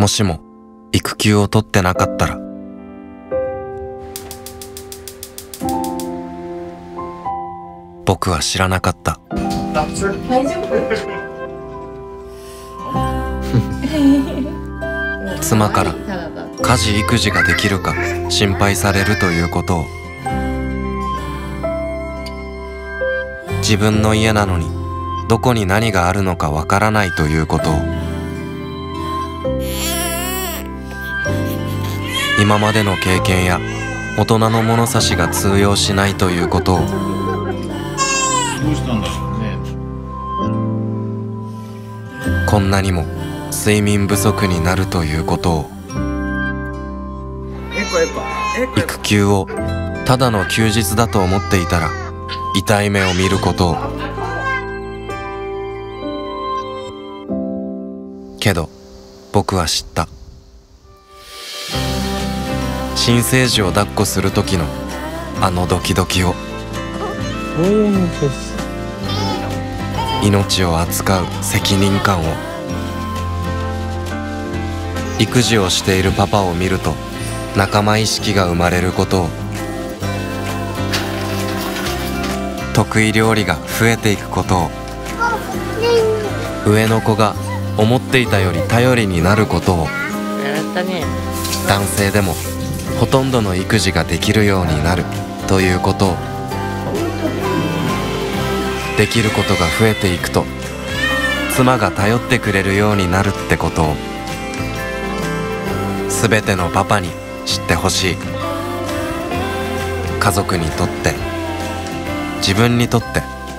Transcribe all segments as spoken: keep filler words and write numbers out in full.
もしも育休を取ってなかったら、僕は知らなかった。 大丈夫？ 妻から家事育児ができるか心配されるということを、自分の家なのにどこに何があるのかわからないということを、今までの経験や大人の物差しが通用しないということを、 どうしたんだろうね。 こんなにも睡眠不足になるということを、育休をただの休日だと思っていたら痛い目を見ることを。けど僕は知った。新生児を抱っこする時のあのドキドキを、命を扱う責任感を、育児をしているパパを見ると仲間意識が生まれることを、得意料理が増えていくことを、上の子が思っていたより頼りになることを、男性でもほとんどの育児ができるようになるということを、できることが増えていくと妻が頼ってくれるようになるってことを、すべてのパパに知ってほしい。家族にとって、自分にとって、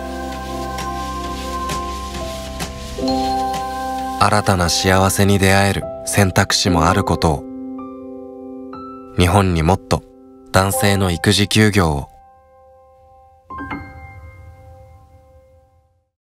新たな幸せに出会える選択肢もあることを、日本にもっと男性の育児休業を